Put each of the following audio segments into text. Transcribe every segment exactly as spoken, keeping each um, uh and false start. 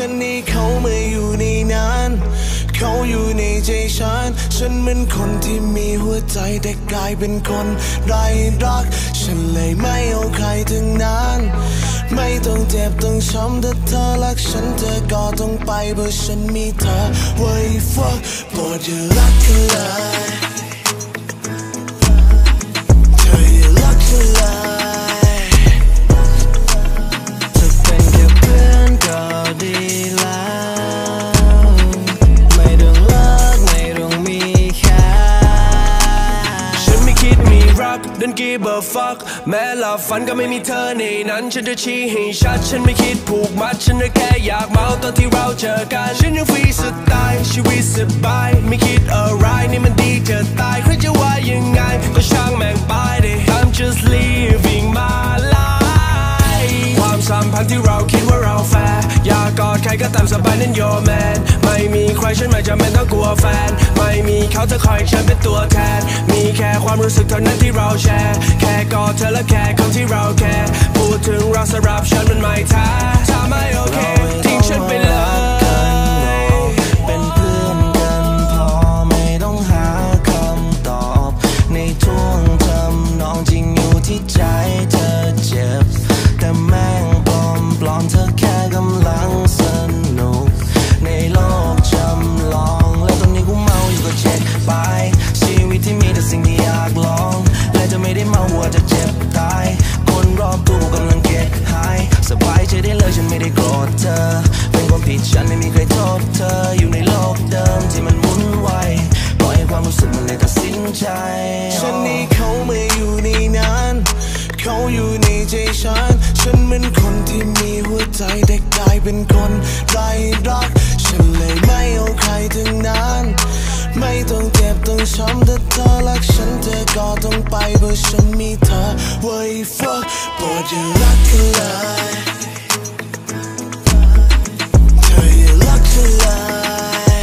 ฉันนี่เขาไม่อยู่ในนั้นเขาอยู่ในใจฉันฉันเป็นคนที่มีหัวใจแต่กลายเป็นคนไร้รักฉันเลยไม่เอาใครทั้งนั้นไม่ต้องเจ็บต้องช้ำถ้าเธอรักฉันเธอก็ต้องไปเพราะฉันมีเธอไว้ fuck โปรดอย่ารักกันเลยเธออย่ารักฉันเลยเธอเป็นแค่เพื่อนก็ดีแล้วไม่ต้องเลิกไม่ต้องมีแค่ฉันไม่คิดมีรัก Don't give a fuck แม้หลับฝันก็ไม่มีเธอในนั้นฉันจะชี้ให้ชัดฉันไม่คิดผูกมัดฉันแค่อยากเมาตอนที่เราเจอกันฉันยังฟรีสไตล์ชีวิตสบายไม่คิดอะไรนี่มันดีเกินตายใครจะว่ายังไงก็ช่างแม่งไปดิ I'm just living my life ความสัมพันธ์ที่เราคิดว่าเราแฟร์อยากกอดใครก็ตามสบายนั่น your man ไม่มีใครฉันไม่จำเป็นต้องกลัวแฟนไม่มีเขาเธอคอยฉันเป็นตัวแทนมีแค่ความรู้สึกเท่านั้นที่เราแชร์แค่กอดเธอและแค่คำที่เราแค่พูดถึงเราสำหรับฉันมันไม่แท้ถ้าไม่โอเคทิ้งฉันไปเลยเป็นเพื่อนกันพอไม่ต้องหาคำตอบในท่วงทำนองจริงอยู่ที่ใจเธอเจ็บแต่แม่งปลอมปลอมเธอแค่กำลังสนุกในโลกจำลองและตอนนี้กูเมาอยู่ก็เจ็บไปชีวิตที่มีแต่สิ่งที่อยากลองและจะไม่ได้เมาวัวจะเจ็บตายคนรอบตัวกูกำลังเก็บหายสบายใจได้เลยฉันไม่ได้โกรธเธอเป็นความผิดฉันไม่มีใครโทษเธออยู่ในโลกเดิมที่มันหมุนไวปล่อยให้ความรู้สึกมันเลยตัดสินใจฉันนี่เขาไม่อยู่ในนั้นเขาอยู่ในใจฉันฉันเป็นคนที่มีหัวใจแต่กลายเป็นคนไร้รักฉันเลยไม่เอาใครทั้งนั้นไม่ต้องเจ็บต้องช้ำถ้าเธอรักฉันเธอก็ต้องไปเพราะฉันมีเธอไว้ fuck โปรดอย่ารักกันเลยเธออย่ารักฉันเลย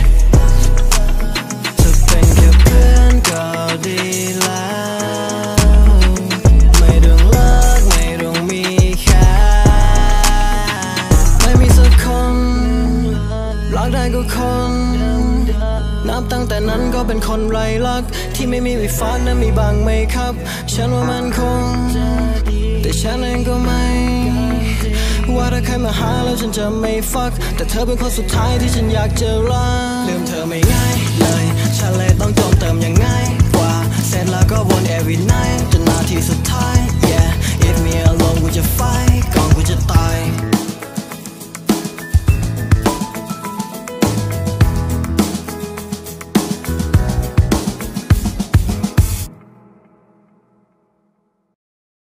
เธอเป็นแค่เพื่อนก็ดีแล้วไม่ต้องเลิกไม่ต้องมีแค่ไม่มีสักคนรักได้ก็คนนับตั้งแต่นั้นก็เป็นคนไร้รักที่ไม่มีวิฟ้านั้นมีบางไหมครับฉันว่ามันคงแต่ฉันเองก็ไม่ว่าถ้าใครมาหาแล้วฉันจะไม่ฟักแต่เธอเป็นคนสุดท้ายที่ฉันอยากเจอรักลืมเธอไม่ง่ายเลยฉันเลยต้องจมเติมอย่างง่ายกว่าเสร็จแล้วก็วน every night จนนาทีสุดท้าย yeah if me alone กูจะไฟก่อนกูจะตาย